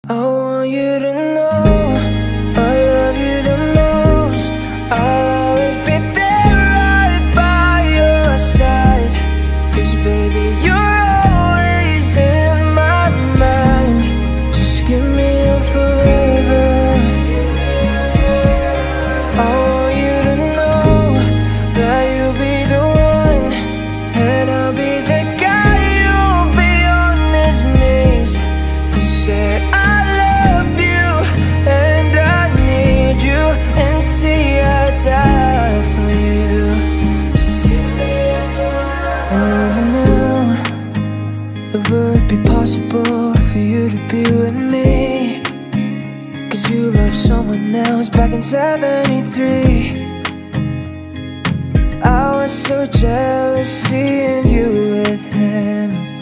I want you to know I love you the most. I'll always be there right by your side. 'Cause baby, you're always in my mind. Just give me your forever. I want you to know that you'll be the one, and I'll be the guy who'll be on his knees to say I love you and I need you, and see I die for you. Just give me your forever. I never knew it would be possible for you to be with me, 'cause you loved someone else back in '73. I was so jealous seeing you with him.